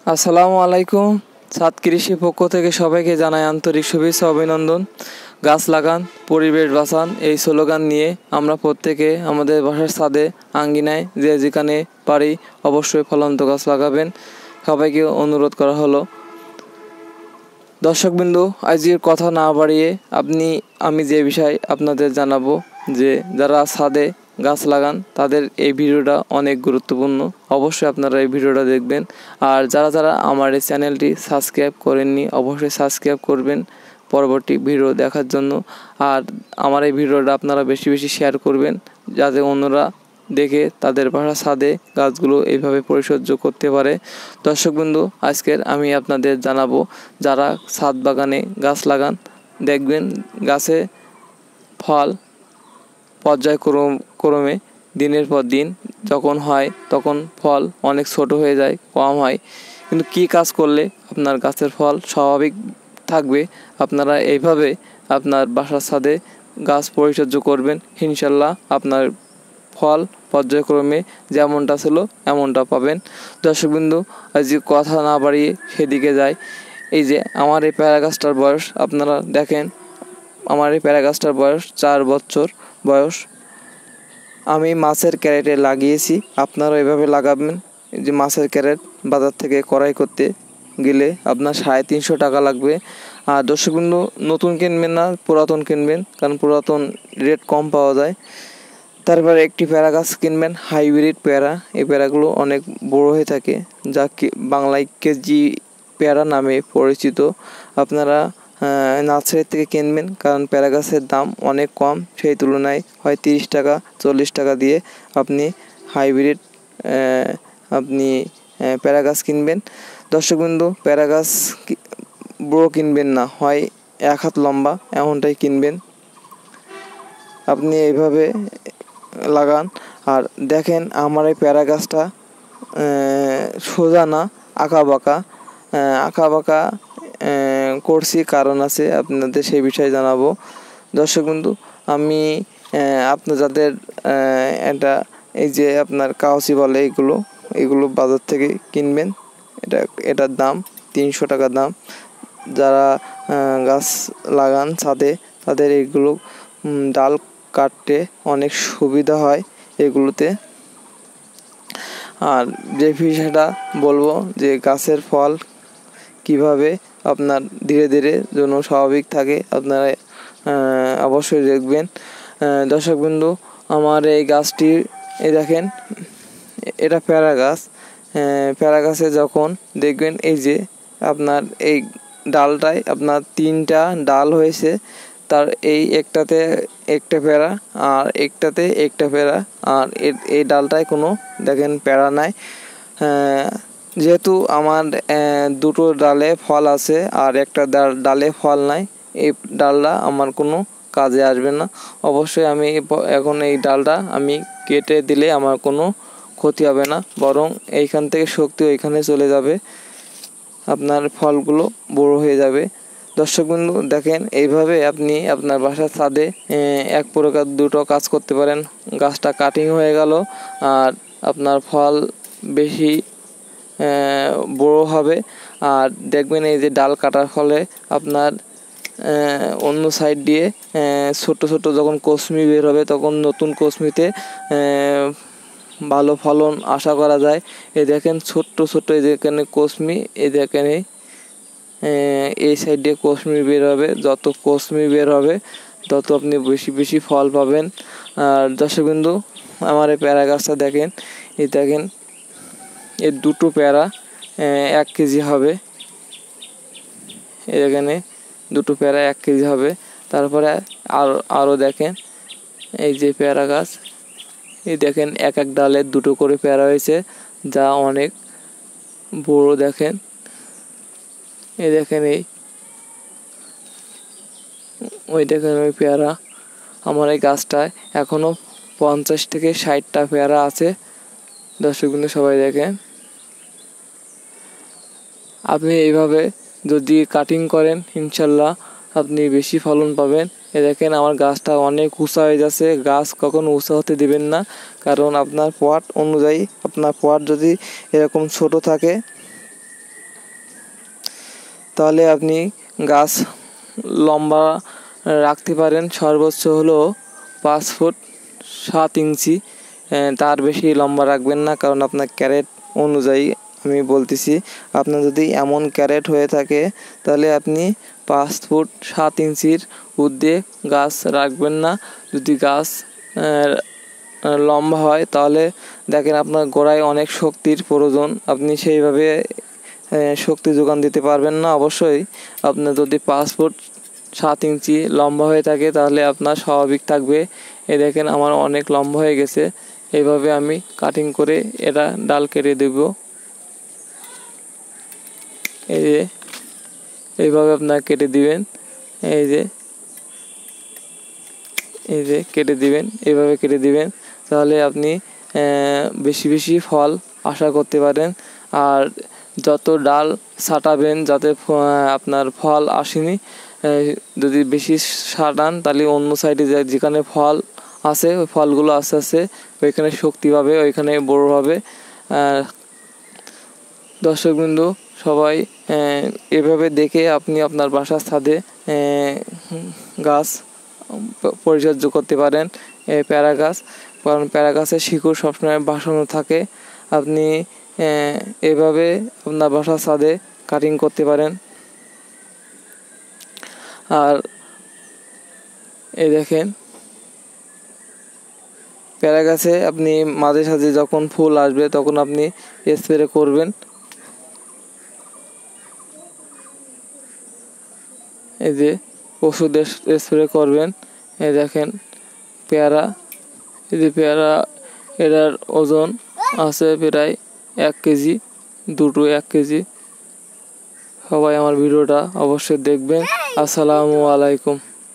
আসসালামু আলাইকুম। ছাদ কৃষি পক্ষ থেকে সবাইকে জানাই আন্তরিক শুভেচ্ছা অভিনন্দন। গাছ লাগান, পরিবেশ বাঁচান এই স্লোগান নিয়ে আমরা প্রত্যেকে আমাদের বাসার ছাদে, আঙ্গিনায় যে যেখানে পারি অবশ্যই ফলন্ত গাছ লাগাবেন, সবাইকে অনুরোধ করা হলো। দর্শকবিন্দু, আজকের কথা না বাড়িয়ে আমি যে বিষয় আপনাদের জানাবো, যে যারা ছাদে গাছ লাগান তাদের এই ভিডিওটা অনেক গুরুত্বপূর্ণ। অবশ্যই আপনারা এই ভিডিওটা দেখবেন। আর যারা আমার এই চ্যানেলটি সাবস্ক্রাইব করেননি অবশ্যই সাবস্ক্রাইব করবেন পরবর্তী ভিডিও দেখার জন্য। আর আমার এই ভিডিওটা আপনারা বেশি বেশি শেয়ার করবেন, যাতে অন্যরা দেখে তাদের বাসার ছাদে গাছগুলো এইভাবে পরিচর্যা করতে পারে। দর্শকবন্ধু, আজকের আমি আপনাদের জানাবো, যারা ছাদ বাগানে গাছ লাগান দেখবেন গাছে ফল পর্যায়ক্রমে দিনের পর দিন যখন হয় তখন ফল অনেক ছোট হয়ে যায়, কম হয়। কিন্তু কী কাজ করলে আপনার গাছের ফল স্বাভাবিক থাকবে, আপনারা এইভাবে আপনার বাসার ছাদে গাছ পরিচর্যা করবেন, ইনশাল্লাহ আপনার ফল পর্যায়ক্রমে যেমনটা ছিল এমনটা পাবেন। দর্শকবিন্দু, আজকে কথা না বাড়িয়ে সেদিকে যায়। এই যে আমার এই পেয়ারা গাছটার বয়স আপনারা দেখেন, আমার এই পেয়ারা গাছটার বয়স 4 বছর বয়স। আমি মাছের ক্যারেটে লাগিয়েছি, আপনারা এভাবে লাগাবেন। যে মাছের ক্যারেট বাজার থেকে ক্রয় করতে গেলে আপনার 350 টাকা লাগবে। আর দর্শকবন্ধু, নতুন কিনবেন না, পুরাতন কিনবেন, কারণ পুরাতন রেট কম পাওয়া যায়। তারপরে একটি পেয়ারা গাছ কিনবেন, হাইব্রিড পেয়ারা। এই পেয়ারাগুলো অনেক বড় হয়ে থাকে, যা বাংলায় কেজি পেয়ারা নামে পরিচিত। আপনারা নার্সারি থেকে কিনবেন, কারণ পেয়ারা গাছের দাম অনেক কম, সেই তুলনায় হয় 30 টাকা 40 টাকা দিয়ে আপনি হাইব্রিড পেয়ারা গাছ কিনবেন। দর্শকবন্ধু, পেয়ারা গাছ বড় কিনবেন না, হয় 1 হাত লম্বা এমনটাই কিনবেন। আপনি এইভাবে লাগান। আর দেখেন আমার এই পেয়ারা গাছটা সোজা না, আঁকা বাঁকা করছি, কারণ আছে, আপনাদের সেই বিষয়ে জানাবো। দর্শকবন্ধু, আমি যাদের এটা এই যে আপনার কাউচি বলে, এগুলো বাজার থেকে কিনবেন। এটার দাম 300 টাকা দাম। যারা গাছ লাগান ছাদে তাদের এগুলো ডাল কাটতে অনেক সুবিধা হয় এগুলোতে। আর যে বিষয়টা বলবো, যে গাছের ফল কিভাবে আপনার ধীরে ধীরে যেন স্বাভাবিক থাকে, আপনারা অবশ্যই দেখবেন। দর্শকবন্ধু, আমার এই গাছটি দেখেন, এটা পেয়ারা গাছ। পেয়ারা গাছে যখন দেখবেন এই যে আপনার এই ডালটায় আপনার 3টা ডাল হয়েছে, তার একটাতে একটা পেয়ারা আর একটাতে একটা পেয়ারা, আর এই ডালটায় কোনো দেখেন পেয়ারা নাই। যেহেতু আমার 2টো ডালে ফল আছে আর একটা ডালে ফল নাই, এই ডালটা আমার কোনো কাজে আসবে না। অবশ্যই আমি এখন এই ডালটা আমি কেটে দিলে আমার কোনো ক্ষতি হবে না, বরং এইখান থেকে শক্তি ওইখানে চলে যাবে, আপনার ফলগুলো বড় হয়ে যাবে। দর্শকবন্ধু, দেখেন এইভাবে আপনি আপনার বাসার ছাদে এক প্রকার 2টো কাজ করতে পারেন। গাছটা কাটিং হয়ে গেল, আর আপনার ফল বেশি বড় হবে। আর দেখবেন এই যে ডাল কাটার ফলে আপনার অন্য সাইড দিয়ে ছোট ছোট যখন কচমি বের হবে, তখন নতুন কচমিতে ভালো ফলন আশা করা যায়। এই দেখেন ছোট্ট ছোট্ট এই যেখানে কচমি, এই দেখেন এই সাইড দিয়ে কচমি বের হবে, যত কচমি বের হবে তত আপনি বেশি বেশি ফল পাবেন। আর দর্শকবন্ধু, আমার এই পেয়ারা গাছটা দেখেন, এই দেখেন এই 2টো পেয়ারা 1 কেজি হবে। এখানে 2টো পেয়ারা 1 কেজি হবে। তারপরে আরও দেখেন এই যে পেয়ারা গাছ, এই দেখেন এক ডালে 2টো করে পেয়ারা হয়েছে, যা অনেক বড়। দেখেন এই দেখেন ওই দেখেন ওই পেয়ারা। আমার এই গাছটায় এখনো 50 থেকে 60টা পেয়ারা আছে। দর্শকবন্ধু, সবাই দেখেন, আপনি এইভাবে যদি কাটিং করেন ইনশাল্লাহ আপনি বেশি ফলন পাবেন। দেখেন আমার গাছটা অনেক উঁচা হয়ে যাচ্ছে। গাছ কখনো উঁচা হতে দিবেন না, কারণ আপনার পট অনুযায়ী, আপনার পট যদি এরকম ছোট থাকে তাহলে আপনি গাছ লম্বা রাখতে পারেন। সর্বোচ্চ হলো 5 ফুট 7 ইঞ্চি, তার বেশি লম্বা রাখবেন না, কারণ আপনার ক্যারেট অনুযায়ী আমি বলতেছি। আপনার যদি এমন ক্যারেট হয়ে থাকে তাহলে আপনি 5 ফুট 7 ইঞ্চির ঊর্ধ্বে গাছ রাখবেন না। যদি গাছ লম্বা হয় তাহলে দেখেন আপনার গোড়ায় অনেক শক্তির প্রয়োজন, আপনি সেইভাবে শক্তি যোগান দিতে পারবেন না। অবশ্যই আপনার যদি 5 ফুট 7 ইঞ্চি লম্বা হয়ে থাকে তাহলে আপনার স্বাভাবিক থাকবে। এই দেখেন আমার অনেক লম্বা হয়ে গেছে। এইভাবে আমি কাটিং করে এটা ডাল কেটে দেব। এই যে এইভাবে আপনারা কেটে দিবেন। এই যে কেটে দিবেন, এইভাবে কেটে দিবেন, তাহলে আপনি বেশি বেশি ফল আশা করতে পারেন। আর যত ডাল ছাঁটাবেন যাতে আপনার ফল আসেনি, যদি বেশি ছাঁটান তাহলে অন্য সাইডে যেখানে ফল আছে ওই ফলগুলো আস্তে আস্তে ওইখানে শক্তি পাবে, ওইখানে বড় হবে। দর্শকবৃন্দু সবাই এভাবে দেখে আপনি আপনার বাসার ছাদে গাছ পরিচর্যা করতে পারেন। প্যারা গাছ, কারণ প্যারা গাছের শিকড় সবসময় বাসানো থাকে। আপনি এভাবে আপনার বাসার ছাদে কাটিং করতে পারেন। আর এই দেখেন প্যারা গাছে আপনি মাঝে সাঝে যখন ফুল আসবে তখন আপনি স্প্রে করবেন। এই যে ওষুধ স্প্রে করবেন। এই দেখেন পেয়ারা, এই যে পেয়ারা, এটার ওজন আছে প্রায় 1 কেজি, দুটো 1 কেজি। সবাই আমার ভিডিওটা অবশ্যই দেখবেন। আসসালামু আলাইকুম।